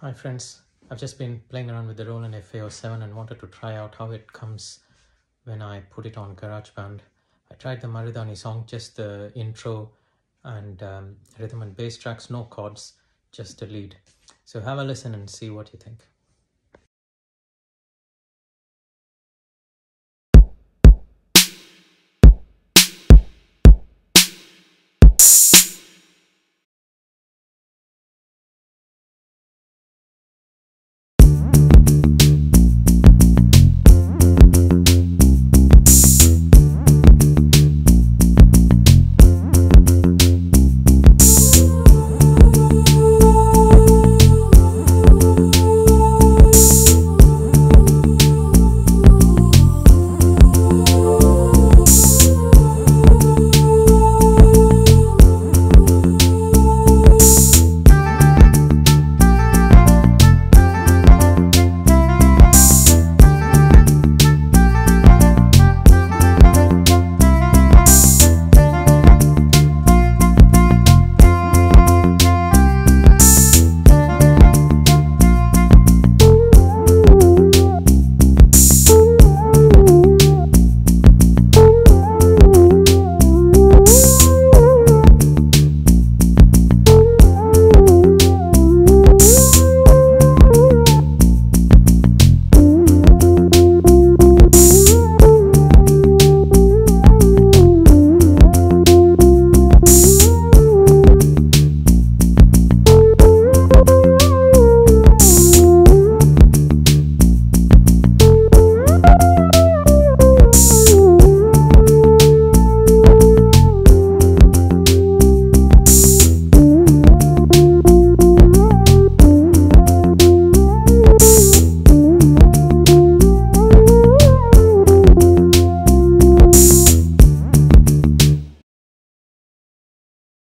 Hi friends, I've just been playing around with the Roland FA 07 and wanted to try out how it comes when I put it on GarageBand. I tried the Marudhaani song, just the intro and rhythm and bass tracks, no chords, just the lead. So have a listen and see what you think.